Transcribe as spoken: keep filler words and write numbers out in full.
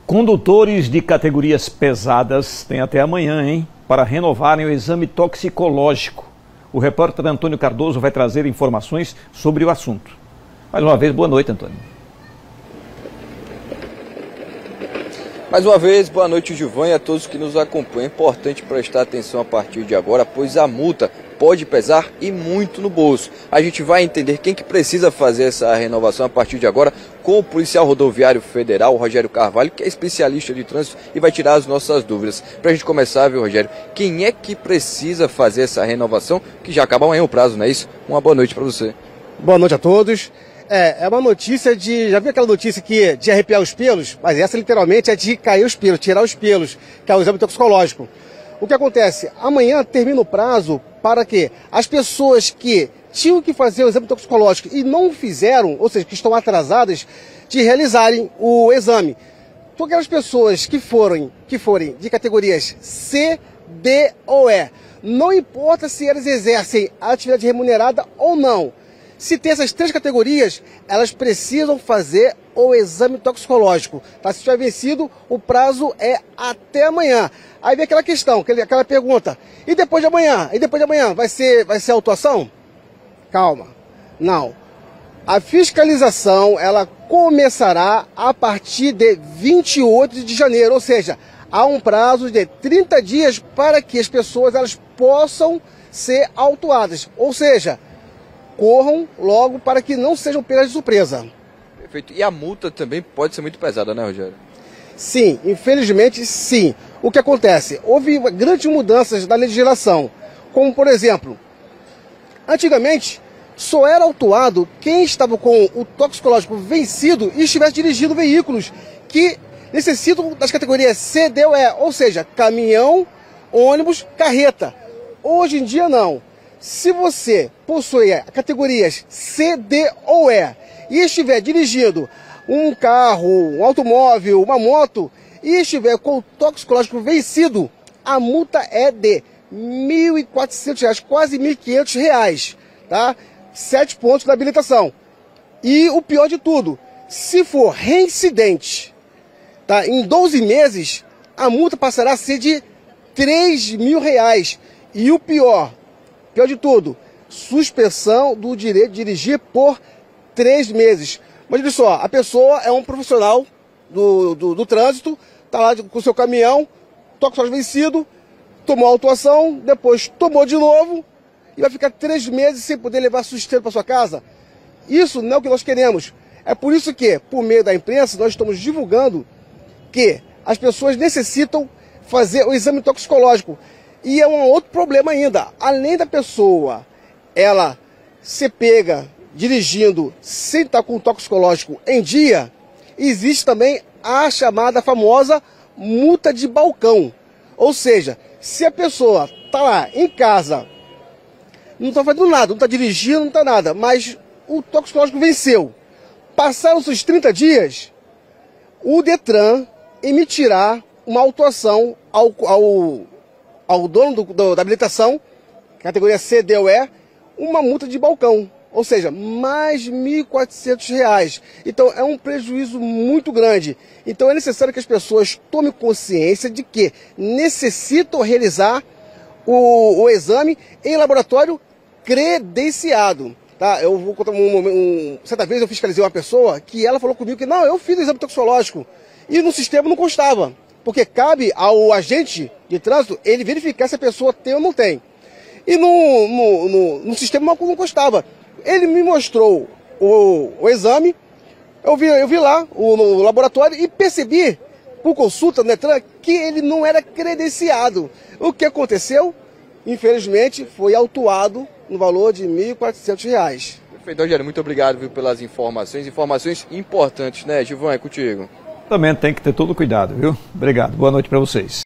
Condutores de categorias pesadas têm até amanhã, hein, para renovarem o exame toxicológico. O repórter Antônio Cardoso vai trazer informações sobre o assunto. Mais uma vez, boa noite, Antônio. Mais uma vez, boa noite, Gilvan, e a todos que nos acompanham. É importante prestar atenção a partir de agora, pois a multa pode pesar e muito no bolso. A gente vai entender quem que precisa fazer essa renovação a partir de agora com o policial rodoviário federal, o Rogério Carvalho, que é especialista de trânsito e vai tirar as nossas dúvidas. Para a gente começar, viu, Rogério, quem é que precisa fazer essa renovação, que já acaba amanhã o prazo, não é isso? Uma boa noite para você. Boa noite a todos. É, é uma notícia de... Já viu aquela notícia que de arrepiar os pelos? Mas essa literalmente é de cair os pelos, tirar os pelos, que é o exame toxicológico. O que acontece? Amanhã termina o prazo para que as pessoas que tinham que fazer o exame toxicológico e não fizeram, ou seja, que estão atrasadas, de realizarem o exame. Então, aquelas pessoas que forem, que forem de categorias C, D ou E, não importa se elas exercem a atividade remunerada ou não. Se tem essas três categorias, elas precisam fazer o exame toxicológico. Tá? Se tiver vencido, o prazo é até amanhã. Aí vem aquela questão, aquela pergunta, e depois de amanhã? E depois de amanhã, vai ser, vai ser autuação? Calma, não. A fiscalização, ela começará a partir de vinte e oito de janeiro, ou seja, há um prazo de trinta dias para que as pessoas elas possam ser autuadas, ou seja, corram logo para que não sejam pegas de surpresa. Perfeito. E a multa também pode ser muito pesada, né, Rogério? Sim, infelizmente sim. O que acontece? Houve grandes mudanças na legislação, como por exemplo, antigamente só era autuado quem estava com o toxicológico vencido e estivesse dirigindo veículos que necessitam das categorias C, D ou E, ou seja, caminhão, ônibus, carreta. Hoje em dia não. Se você possui categorias C, D ou E e estiver dirigindo um carro, um automóvel, uma moto e estiver com o toxicológico vencido, a multa é de mil e quatrocentos reais, quase mil e quinhentos reais, tá? Sete pontos da habilitação. E o pior de tudo, se for reincidente, tá? Em doze meses, a multa passará a ser de três mil reais. E o pior, pior de tudo, suspensão do direito de dirigir por três meses. Mas olha só, a pessoa é um profissional do, do, do trânsito, está lá com o seu caminhão, toxicológico vencido, tomou a autuação, depois tomou de novo e vai ficar três meses sem poder levar sustento para sua casa. Isso não é o que nós queremos. É por isso que, por meio da imprensa, nós estamos divulgando que as pessoas necessitam fazer o exame toxicológico. E é um outro problema ainda. Além da pessoa, ela ser pega dirigindo sem estar com o toxicológico em dia, existe também a chamada famosa multa de balcão. Ou seja, se a pessoa está lá em casa, não está fazendo nada, não está dirigindo, não está nada, mas o toxicológico venceu. Passaram-se os trinta dias, o Detran emitirá uma autuação ao, ao, ao dono do, do, da habilitação, categoria C, D ou E, uma multa de balcão. Ou seja, mais mil e quatrocentos reais. Então é um prejuízo muito grande. Então é necessário que as pessoas tomem consciência de que necessitam realizar o, o exame em laboratório credenciado. Tá? Eu vou contar um, um, certa vez eu fiscalizei uma pessoa que ela falou comigo que não, eu fiz o exame toxicológico e no sistema não constava. Porque cabe ao agente de trânsito ele verificar se a pessoa tem ou não tem. E no, no, no, no sistema não constava. Ele me mostrou o, o exame, eu vi, eu vi lá o, no laboratório e percebi, por consulta no Detran, que ele não era credenciado. O que aconteceu? Infelizmente, foi autuado no valor de mil e quatrocentos reais. Perfeito, Rogério, muito obrigado, viu, pelas informações, informações importantes, né, Gilvan, é contigo. Também tem que ter todo cuidado, viu? Obrigado, boa noite para vocês.